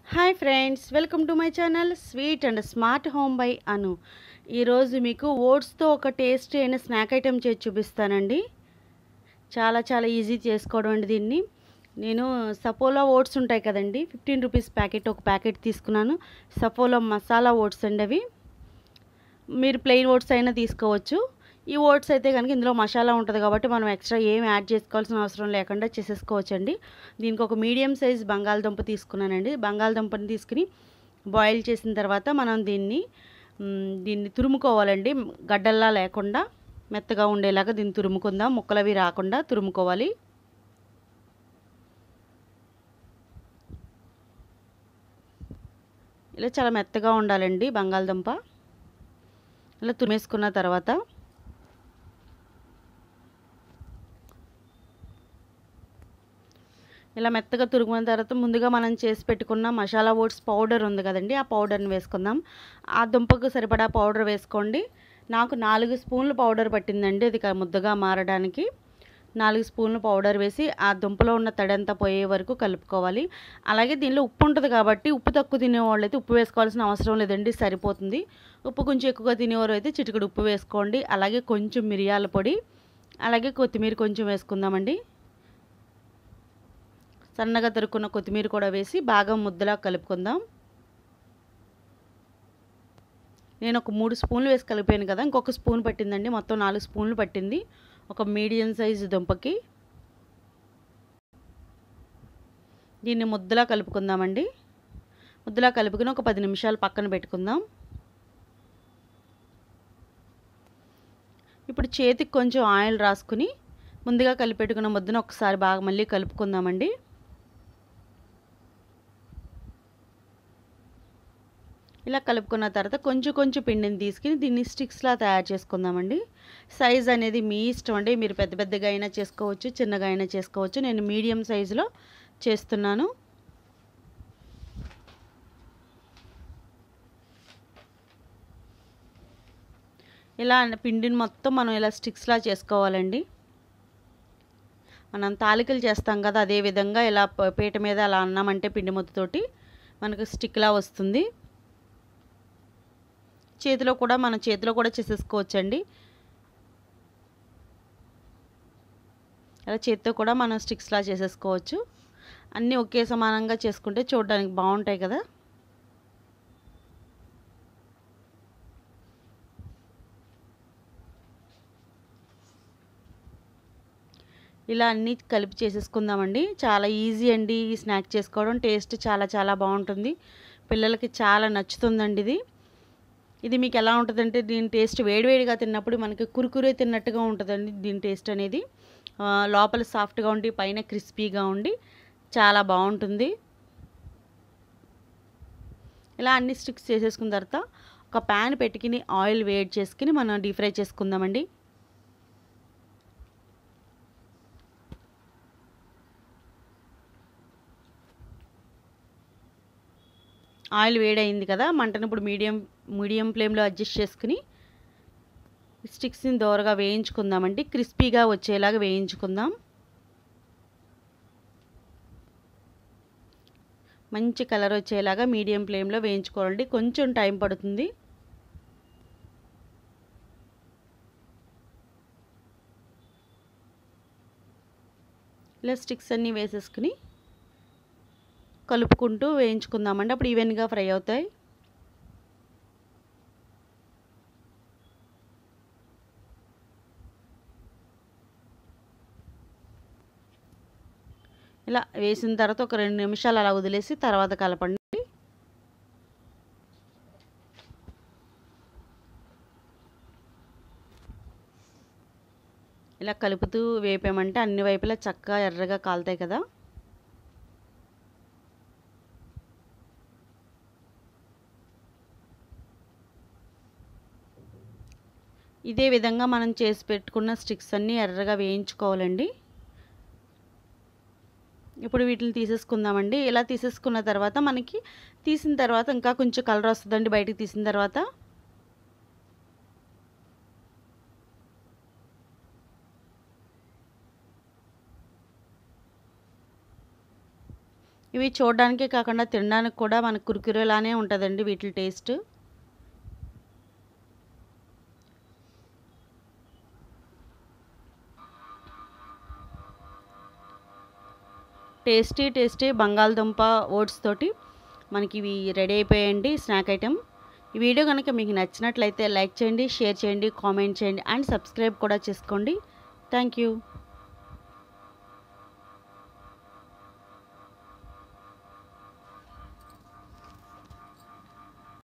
Hi friends, welcome to my channel sweet and smart home by Anu. ఈరోజు మీకు ఓట్స్తో ఒక tasty అయిన స్నాక్ ఐటెం చేసి చూపిస్తానండి. చాలా ఈజీ చేసుకోవడం అండి. దీన్ని నేను సపోలా ఓట్స్ ఉంటాయి కదండి, 15 రూపీస్ ప్యాకెట్ ఒక ప్యాకెట్ తీసుకున్నాను. సపోలా మసాలా ఓట్స్ అండి అవి. మీరు ప్లెయిన్ ఓట్స్ అయినా తీసుకోవచ్చు. ఈ ఓట్స్ అయితే కనుక ఇందులో మసాలా ఉంటుంది కాబట్టి మనం ఎక్స్ట్రా ఏం యాడ్ చేసుకోవాల్సిన అవసరం లేకుండా చేసేసుకోవచ్చండి. దీనికి ఒక మీడియం సైజ్ బంగాళదుంప తీసుకున్నానండి. బంగాళదుంపని తీసుకుని బాయిల్ చేసిన తర్వాత మనం దీన్ని తురుముకోవాలండి. గడ్డల్లా లేకుండా మెత్తగా ఉండేలాగా దీన్ని తురుముకుందాం. ముక్కలవి రాకుండా తురుముకోవాలి. ఇలా చాలా మెత్తగా ఉండాలండి బంగాళదుంప. ఇలా తురిమేసుకున్న తర్వాత ఇలా మెత్తగా తురుముకున్న తర్వాత ముందుగా మనం చేసి పెట్టుకున్న మసాలా ఓట్స్ పౌడర్ ఉంది కదండి, ఆ పౌడర్ని వేసుకుందాం. ఆ దుంపకు సరిపడా పౌడర్ వేసుకోండి. నాకు 4 స్పూన్లు పౌడర్ పట్టిందండి అది ముద్దగా మారడానికి. 4 స్పూన్లు పౌడర్ వేసి ఆ దుంపలో ఉన్న తడంతా పోయే వరకు కలుపుకోవాలి. అలాగే దీనిలో ఉప్పు ఉంటుంది కాబట్టి ఉప్పు తక్కువ తినేవాళ్ళు అయితే ఉప్పు వేసుకోవాల్సిన అవసరం లేదండి, సరిపోతుంది. ఉప్పు కొంచెం ఎక్కువగా తినేవారు అయితే చిటికెడు ఉప్పు వేసుకోండి. అలాగే కొంచెం మిరియాల పొడి, అలాగే కొత్తిమీర కొంచెం వేసుకుందామండి. సన్నగా తరుక్కున్న కొత్తిమీర కూడా వేసి బాగా ముద్దలా కలుపుకుందాం. నేను ఒక 3 స్పూన్లు వేసి కలిపాను కదా, ఇంకొక స్పూన్ పట్టిందండి. మొత్తం 4 స్పూన్లు పట్టింది ఒక మీడియం సైజు దుంపకి. దీన్ని ముద్దలా కలుపుకుందామండి. ముద్దలా కలుపుకుని ఒక 10 నిమిషాలు పక్కన పెట్టుకుందాం. ఇప్పుడు చేతికి కొంచెం ఆయిల్ రాసుకుని ముందుగా కలిపెట్టుకున్న ముద్దను ఒకసారి బాగా మళ్ళీ కలుపుకుందామండి. ఇలా కలుపుకున్న తర్వాత కొంచెం పిండిని తీసుకుని దీన్ని స్టిక్స్లా తయారు చేసుకుందామండి. సైజ్ అనేది మీ ఇష్టం అండి. మీరు పెద్దగా అయినా చేసుకోవచ్చు, చిన్నగా అయినా చేసుకోవచ్చు. నేను మీడియం సైజులో చేస్తున్నాను. ఇలా పిండిని మొత్తం మనం ఇలా స్టిక్స్లా చేసుకోవాలండి. మనం తాలికలు చేస్తాం కదా, అదే విధంగా ఇలా పీట మీద అలా అన్నామంటే పిండి ముద్దతోటి మనకు స్టిక్లా వస్తుంది. చేతిలో కూడా చేసేసుకోవచ్చండి. అలా చేతితో కూడా మనం స్టిక్స్లా చేసేసుకోవచ్చు. అన్నీ ఒకే సమానంగా చేసుకుంటే చూడడానికి బాగుంటాయి కదా. ఇలా అన్నీ కలిపి చేసేసుకుందామండి. చాలా ఈజీ అండి ఈ స్నాక్ చేసుకోవడం. టేస్ట్ చాలా బాగుంటుంది. పిల్లలకి చాలా నచ్చుతుందండి ఇది మీకు ఎలా ఉంటుందంటే దీని టేస్ట్ వేడివేడిగా తిన్నప్పుడు మనకి కురుకురే తిన్నట్టుగా ఉంటుందండి. దీని టేస్ట్ అనేది లోపల సాఫ్ట్గా ఉండి పైన క్రిస్పీగా ఉండి చాలా బాగుంటుంది. ఇలా అన్ని స్టిక్స్ చేసేసుకున్న తర్వాత ఒక ప్యాన్ పెట్టుకుని ఆయిల్ వేడి చేసుకుని మనం డీప్ ఫ్రై చేసుకుందామండి. ఆయిల్ వేడైంది కదా, మంటను ఇప్పుడు మీడియం ఫ్లేమ్లో అడ్జస్ట్ చేసుకుని స్టిక్స్ని దోరగా వేయించుకుందామండి. క్రిస్పీగా వచ్చేలాగా వేయించుకుందాం. మంచి కలర్ వచ్చేలాగా మీడియం ఫ్లేమ్లో వేయించుకోవాలండి. కొంచెం టైం పడుతుంది. ఇలా స్టిక్స్ అన్నీ వేసేసుకుని కలుపుకుంటూ వేయించుకుందామండి. అప్పుడు ఈవెన్గా ఫ్రై అవుతాయి. ఇలా వేసిన తర్వాత ఒక 2 నిమిషాలు అలా వదిలేసి తర్వాత కలపండి. ఇలా కలుపుతూ వేపామంటే అన్ని వైపులా చక్కగా ఎర్రగా కాలుతాయి కదా. ఇదే విధంగా మనం చేసి పెట్టుకున్న స్టిక్స్ అన్నీ ఎర్రగా వేయించుకోవాలండి. ఇప్పుడు వీటిని తీసేసుకుందామండి. ఇలా తీసేసుకున్న తర్వాత మనకి తీసిన తర్వాత ఇంకా కొంచెం కలర్ వస్తుందండి బయటికి తీసిన తర్వాత. ఇవి చూడడానికే కాకుండా తినడానికి కూడా మనకు కుర్కురేలానే ఉంటుందండి వీటి టేస్ట్. టేస్టీ బంగాళదుంప ఓట్స్ తోటి మనకి ఇవి రెడీ అయిపోయాయండి స్నాక్ ఐటెం. ఈ వీడియో కనుక మీకు నచ్చినట్లయితే లైక్ చేయండి, షేర్ చేయండి, కామెంట్ చేయండి అండ్ సబ్స్క్రైబ్ కూడా చేసుకోండి. Thank you.